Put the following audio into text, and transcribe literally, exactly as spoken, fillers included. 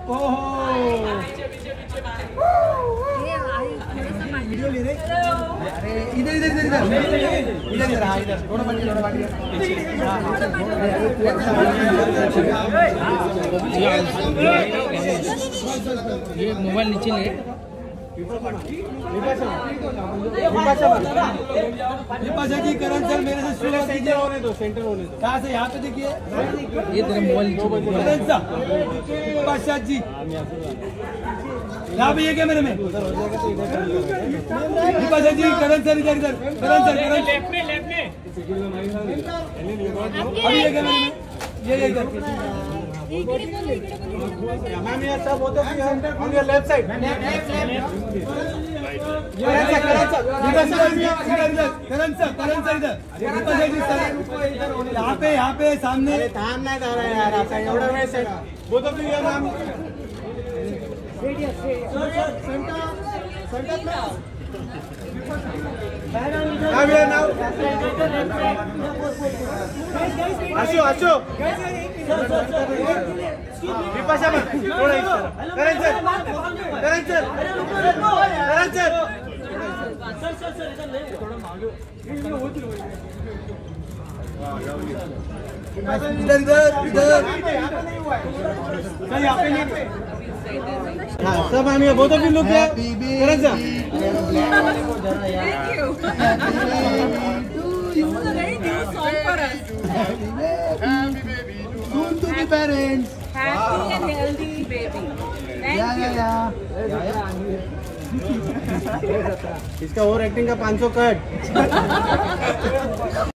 Video ले रहे? अरे इधर इधर इधर इधर इधर इधर हाँ इधर थोड़ा बाकी थोड़ा बाकी ये मोबाइल नीचे ले विपाशा जी करण सर मेरे से शुरू कीजिए होने दो सेंटर होने दो कहाँ से यहाँ पे देखिए ये तेरा मोबाइल नीचे करण सर विपाशा जी यहाँ पे ये कैमरे में विपाशा जी करण सर इधर इधर करण सर करण लेफ्ट में लेफ्ट में अभी ये कैमरे में ये ये इधर मैम ये सब होते हैं on your left side Karan sir Karan sir इधर यहाँ पे यहाँ पे सामने थाम नहीं जा रहा है यार आप एवढा वेळ set both of you ma'am Ashu Ashu Vipasha ma'am थोड़ा इस तरफ Karan sir Karan sir Karan sir sir sir sir इधर ले थोड़ा मांगो इधर इधर इधर सर यहाँ पे नहीं हाँ सब मैम ये बहुत भी लोग क्या Karan sir Thank you. This is a very new song for us. Happy baby, soon to be parents. Happy and healthy baby. Thank Yeah, you. yeah, yeah. इसका और एक्टिंग का पाँच सौ कट